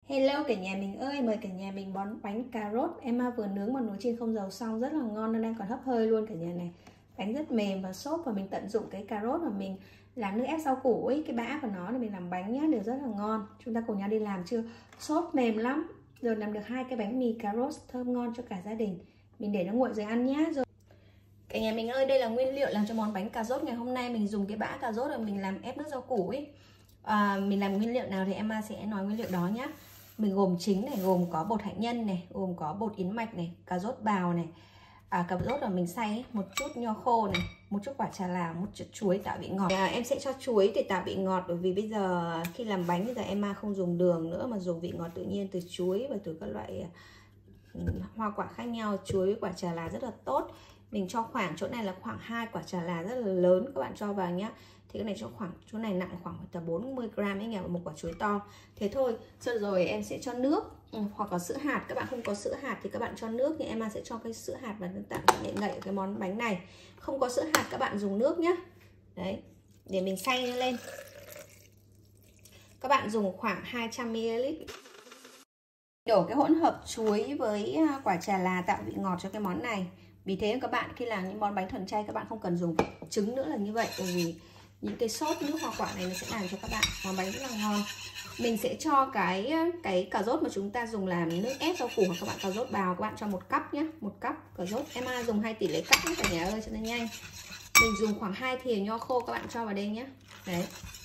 Hello cả nhà mình ơi, mời cả nhà mình món bánh cà rốt. Emma vừa nướng bằng nồi chiên không dầu xong, rất là ngon, nó đang còn hấp hơi luôn cả nhà này. Bánh rất mềm và xốp, và mình tận dụng cái cà rốt mà mình làm nước ép rau củ ấy, cái bã của nó để mình làm bánh nhá, đều rất là ngon. Chúng ta cùng nhau đi làm chưa? Xốp mềm lắm. Rồi làm được 2 cái bánh mì cà rốt thơm ngon cho cả gia đình. Mình để nó nguội rồi ăn nhá. Rồi cả nhà mình ơi, đây là nguyên liệu làm cho món bánh cà rốt ngày hôm nay. Mình dùng cái bã cà rốt rồi mình làm ép nước rau củ ấy. Mình làm nguyên liệu nào thì Emma sẽ nói nguyên liệu đó nhá. Mình gồm chính này, gồm có bột hạnh nhân này, gồm có bột yến mạch này, cà rốt bào này, cà rốt là mình xay ấy, một chút nho khô này, một chút quả trà là, một chút chuối tạo vị ngọt. Em sẽ cho chuối để tạo vị ngọt, bởi vì bây giờ khi làm bánh bây giờ Emma không dùng đường nữa mà dùng vị ngọt tự nhiên từ chuối và từ các loại hoa quả khác nhau. Chuối với quả trà là rất là tốt. Mình cho khoảng chỗ này là khoảng 2 quả trà là rất là lớn, các bạn cho vào nhá. Thì cái này cho khoảng chỗ này nặng khoảng tầm 40 gram ấy nhỉ, một quả chuối to. Thế thôi. Rồi em sẽ cho nước hoặc là sữa hạt. Các bạn không có sữa hạt thì các bạn cho nước, nhưng Emma sẽ cho cái sữa hạt và tạo nhẹ ngậy ở cái món bánh này. Không có sữa hạt các bạn dùng nước nhá. Đấy, để mình xay nó lên. Các bạn dùng khoảng 200 ml. Đổ cái hỗn hợp chuối với quả trà là tạo vị ngọt cho cái món này. Vì thế các bạn khi làm những món bánh thuần chay các bạn không cần dùng trứng nữa là như vậy, bởi vì những cái sốt nước hoa quả này nó sẽ làm cho các bạn món bánh rất là ngon. Mình sẽ cho cái cà rốt mà chúng ta dùng làm nước ép rau củ, hoặc các bạn cà rốt bào các bạn cho 1 cắp nhé, 1 cắp cà rốt. Emma dùng 2 tỷ lệ cắp nhé cả nhà ơi cho nên nhanh. Mình dùng khoảng 2 thìa nho khô các bạn cho vào đây nhé. Đấy.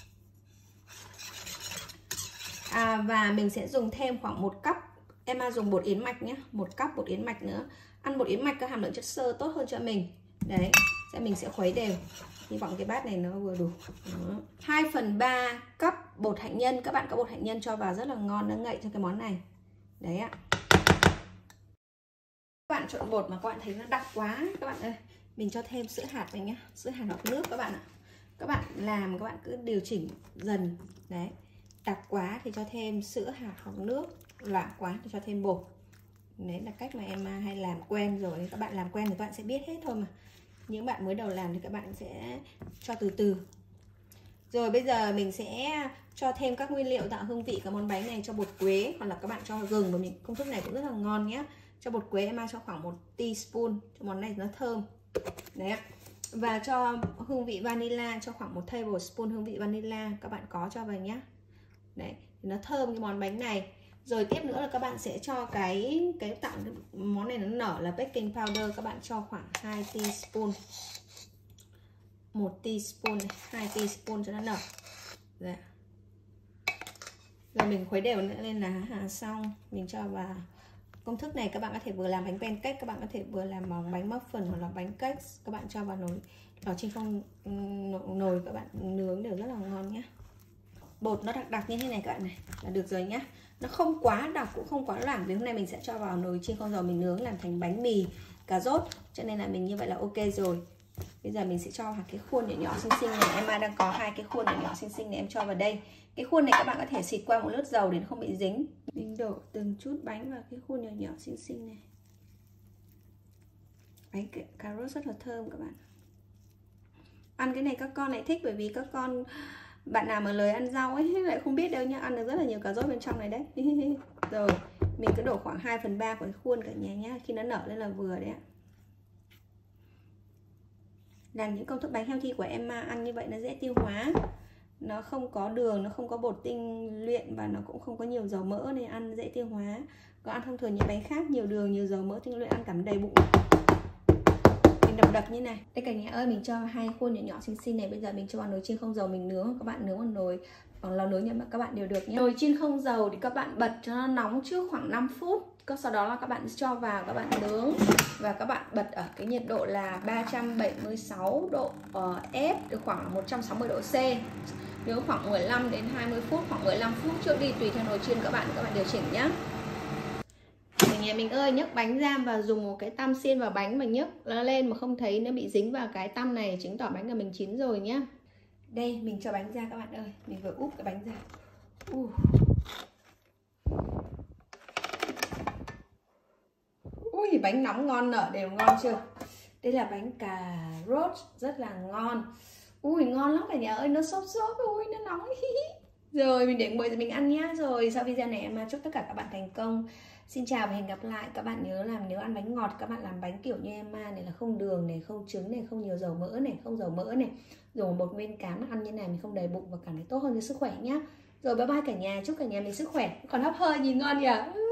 Và mình sẽ dùng thêm khoảng 1 cắp. Emma dùng bột yến mạch nhé, 1 cắp bột yến mạch nữa. Ăn bột yến mạch có hàm lượng chất xơ tốt hơn cho mình. Đấy, mình sẽ khuấy đều. Hy vọng cái bát này nó vừa đủ. 2/3 cắp bột hạnh nhân. Các bạn có bột hạnh nhân cho vào rất là ngon, nó ngậy cho cái món này. Đấy ạ. Các bạn trộn bột mà các bạn thấy nó đặc quá các bạn ơi, mình cho thêm sữa hạt vào nhé, sữa hạt hoặc nước các bạn ạ. Các bạn làm các bạn cứ điều chỉnh dần. Đấy, đặc quá thì cho thêm sữa hạt hoặc nước, loãng quá thì cho thêm bột. Đấy là cách mà em hay làm quen rồi. Các bạn làm quen thì các bạn sẽ biết hết thôi mà. Những bạn mới đầu làm thì các bạn sẽ cho từ từ. Rồi bây giờ mình sẽ cho thêm các nguyên liệu tạo hương vị cái món bánh này. Cho bột quế hoặc là các bạn cho gừng, và mình công thức này cũng rất là ngon nhé. Cho bột quế em cho khoảng 1 teaspoon cho món này nó thơm. Đấy ạ. Và cho hương vị vanilla, cho khoảng 1 tablespoon hương vị vanilla, các bạn có cho vào nhé. Đấy, thì nó thơm cái món bánh này. Rồi tiếp nữa là các bạn sẽ cho cái tạo cái món này nó nở là baking powder, các bạn cho khoảng 2 teaspoon. 1 teaspoon, 2 teaspoon cho nó nở. Đấy. Rồi mình khuấy đều lên là xong. Mình cho vào. Công thức này các bạn có thể vừa làm bánh pancake, các bạn có thể vừa làm bánh muffin hoặc là bánh cake. Các bạn cho vào lò chiên không nồi, các bạn nướng đều rất là ngon nhé. Bột nó đặc như thế này các bạn này là được rồi nhá. Nó không quá đặc cũng không quá loãng. Vì hôm nay mình sẽ cho vào nồi chiên không dầu mình nướng làm thành bánh mì cà rốt, cho nên là mình như vậy là ok rồi. Bây giờ mình sẽ cho vào cái khuôn nhỏ nhỏ xinh xinh này. Emma đang có 2 cái khuôn nhỏ nhỏ xinh xinh này, em cho vào đây. Cái khuôn này các bạn có thể xịt qua một lớp dầu để nó không bị dính. Mình đổ từng chút bánh vào cái khuôn nhỏ nhỏ xinh xinh này. Bánh cà rốt rất là thơm các bạn. Ăn cái này các con lại thích, bởi vì các con bạn nào mà lười ăn rau ấy lại không biết đâu nhá, ăn được rất là nhiều cà rốt bên trong này đấy. Rồi mình cứ đổ khoảng 2/3 của cái khuôn cả nhà nhá, khi nó nở lên là vừa đấy ạ. Làm những công thức bánh healthy của Emma ăn như vậy nó dễ tiêu hóa, nó không có đường, nó không có bột tinh luyện, và nó cũng không có nhiều dầu mỡ nên ăn dễ tiêu hóa. Còn ăn thông thường những bánh khác nhiều đường, nhiều dầu mỡ, tinh luyện ăn cảm đầy bụng. Mình đập như này. Đây cả nhà ơi, mình cho 2 khuôn nhỏ nhỏ xinh xinh này. Bây giờ mình cho vào nồi chiên không dầu mình nướng. Các bạn nướng vào nồi hoặc lò nướng nhưng mà các bạn đều được nhé. Nồi chiên không dầu thì các bạn bật cho nó nóng trước khoảng 5 phút. Sau đó là các bạn cho vào, các bạn nướng, và các bạn bật ở cái nhiệt độ là 376 độ F, được khoảng 160 độ C. Nướng khoảng 15 đến 20 phút, khoảng 15 phút trước đi, tùy theo nồi chiên các bạn điều chỉnh nhé. Nhà mình ơi, nhấc bánh ra và dùng một cái tăm xiên vào bánh mà nhấc nó lên mà không thấy nó bị dính vào cái tăm này, chứng tỏ bánh của mình chín rồi nhá. Đây, mình cho bánh ra các bạn ơi, mình vừa úp cái bánh ra. Ui, bánh nóng ngon, nở đều ngon chưa? Đây là bánh cà rốt rất là ngon. Ui, ngon lắm cả nhà ơi, nó xốp xốp, ui nó nóng. Rồi mình để nguội rồi mình ăn nhá. Rồi sau video này em chúc tất cả các bạn thành công. Xin chào và hẹn gặp lại. Các bạn nhớ làm, nếu ăn bánh ngọt các bạn làm bánh kiểu như em này, là không đường này, không trứng này, không nhiều dầu mỡ này, không dầu mỡ này, dùng một viên cám ăn như này mình không đầy bụng và cảm thấy tốt hơn cho sức khỏe nhá. Rồi bye bye cả nhà, chúc cả nhà mình sức khỏe, còn hấp hơi nhìn ngon nhỉ.